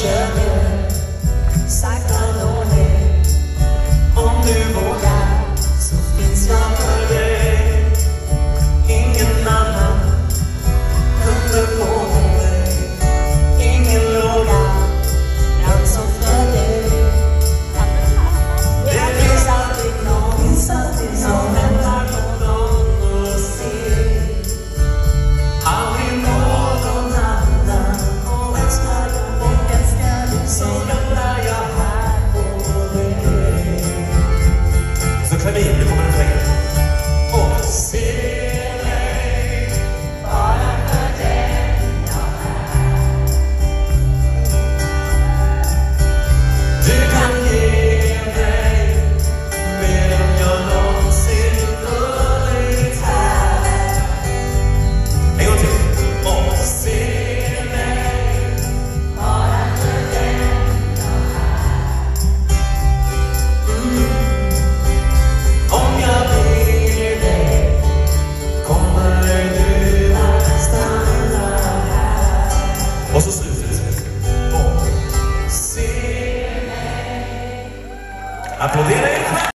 försöker sakta nå ner. Om du vågar så finns jag för dig. Ingen annan kunde på dig. Ingen låga kan som för dig. Det finns alltid någon som väntar på någon att se. Aldrig någon annan och älskar du så väntar jag här på dig. Så klavier, nu kommer en fläng. Och se mig bara för den jag är. Du kan ge mig mer än jag någonsin vunnit här. En gång till. Och se mig bara för den jag är. Om jag blir dig kommer du att stanna här. Och så slutet. Se mig. Applådera er.